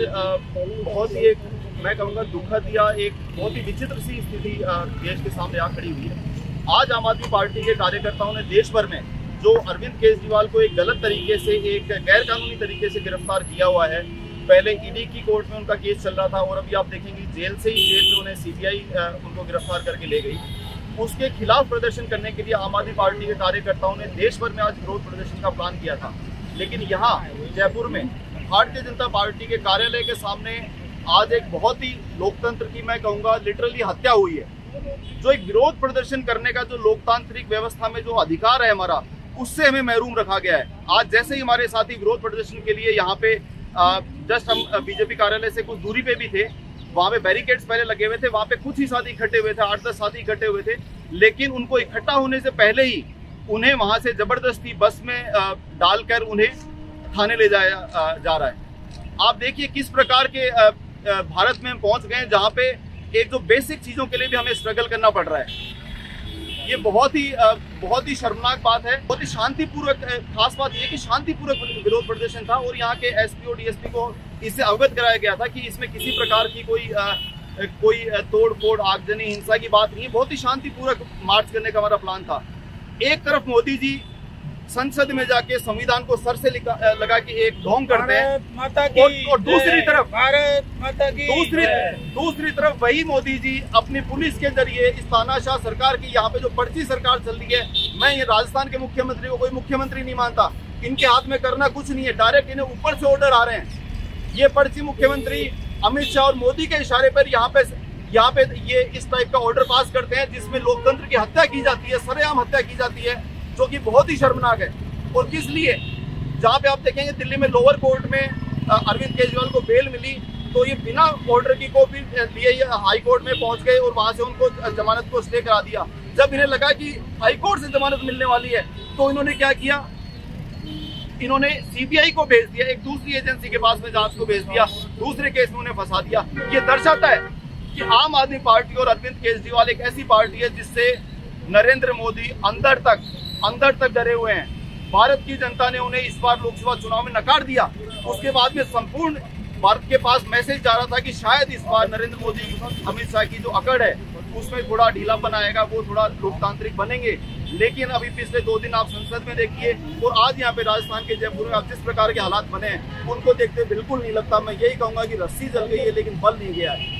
बहुत ही एक मैं कहूँगा दुखद या एक बहुत ही विचित्र सी स्थिति देश के सामने आ खड़ी हुई है। आज आम आदमी पार्टी के कार्यकर्ताओं ने देश भर में जो अरविंद केजरीवाल को एक गलत तरीके से, एक गैर कानूनी तरीके से गिरफ्तार किया हुआ है। पहले ईडी की कोर्ट में उनका केस चल रहा था और अभी आप देखेंगे जेल में उन्हें सीबीआई उनको गिरफ्तार करके ले गई। उसके खिलाफ प्रदर्शन करने के लिए आम आदमी पार्टी के कार्यकर्ताओं ने देश भर में आज विरोध प्रदर्शन का प्लान किया था, लेकिन यहाँ जयपुर में भारतीय जनता पार्टी के कार्यालय के सामने आज एक बहुत ही लोकतंत्र की, मैं कहूँगा लिटरली हत्या हुई है। जो एक विरोध प्रदर्शन करने का जो लोकतांत्रिक व्यवस्था में जो अधिकार है हमारा, उससे हमें महरूम रखा गया है। आज जैसे ही हमारे साथी विरोध प्रदर्शन के लिए यहाँ पे जस्ट हम बीजेपी कार्यालय से कुछ दूरी पे भी थे, वहाँ पे बैरिकेड्स पहले लगे हुए थे, वहाँ पे कुछ ही साथी इकट्ठे हुए थे, 8-10 साथी इकट्ठे हुए थे, लेकिन उनको इकट्ठा होने से पहले ही उन्हें वहाँ से जबरदस्ती बस में डालकर उन्हें थाने ले जाया जा रहा है। आप देखिए किस प्रकार के भारत में हम पहुँच गए, जहाँ पे एक जो बेसिक चीजों के लिए भी हमें स्ट्रगल करना पड़ रहा है। ये बहुत ही शर्मनाक बात है। बहुत ही शांतिपूर्वक, खास बात यह कि शांतिपूर्वक विरोध प्रदर्शन था और यहाँ के एसपी और डीएसपी को इससे अवगत कराया गया था कि इसमें किसी प्रकार की कोई तोड़ फोड़, आगजनी, हिंसा की बात नहीं है। बहुत ही शांतिपूर्वक मार्च करने का हमारा प्लान था। एक तरफ मोदी जी संसद में जाके संविधान को सर से लगा के एक ढोंग करते हैं और दूसरी तरफ वही मोदी जी अपनी पुलिस के जरिए इस तानाशाह सरकार की, यहाँ पे जो पर्ची सरकार चल रही है, मैं ये राजस्थान के मुख्यमंत्री को कोई मुख्यमंत्री नहीं मानता। इनके हाथ में करना कुछ नहीं है, डायरेक्ट इन्हें ऊपर से ऑर्डर आ रहे हैं। ये पर्ची मुख्यमंत्री अमित शाह और मोदी के इशारे पर यहाँ पे ये इस टाइप का ऑर्डर पास करते हैं, जिसमें लोकतंत्र की हत्या की जाती है, सरेआम हत्या की जाती है, जो कि बहुत ही शर्मनाक है। और किस लिए? जहाँ पे आप देखेंगे दिल्ली में लोअर कोर्ट में अरविंद केजरीवाल को बेल मिली, तो ये बिना ऑर्डर की कॉपी लिए हाई कोर्ट में पहुंच गए और वहां से उनको जमानत को स्टे करा दिया। जब इन्हें लगा कि हाई कोर्ट से जमानत मिलने वाली है, तो इन्होंने क्या किया? इन्होंने सीबीआई को भेज दिया, एक दूसरी एजेंसी के पास में जांच को भेज दिया, दूसरे केस में उन्हें फंसा दिया। ये दर्शाता है कि आम आदमी पार्टी और अरविंद केजरीवाल एक ऐसी पार्टी है जिससे नरेंद्र मोदी अंदर तक डरे हुए हैं। भारत की जनता ने उन्हें इस बार लोकसभा चुनाव में नकार दिया। उसके बाद में संपूर्ण भारत के पास मैसेज जा रहा था कि शायद इस बार नरेंद्र मोदी, अमित शाह की जो अकड़ है उसमें थोड़ा ढीलापन आएगा, वो थोड़ा लोकतांत्रिक बनेंगे। लेकिन अभी पिछले 2 दिन आप संसद में देखिए और आज यहाँ पे राजस्थान के जयपुर में आप जिस प्रकार के हालात बने हैं, उनको देखते बिल्कुल नहीं लगता, मैं यही कहूंगा कि रस्सी जल गई है लेकिन बल नहीं गया है।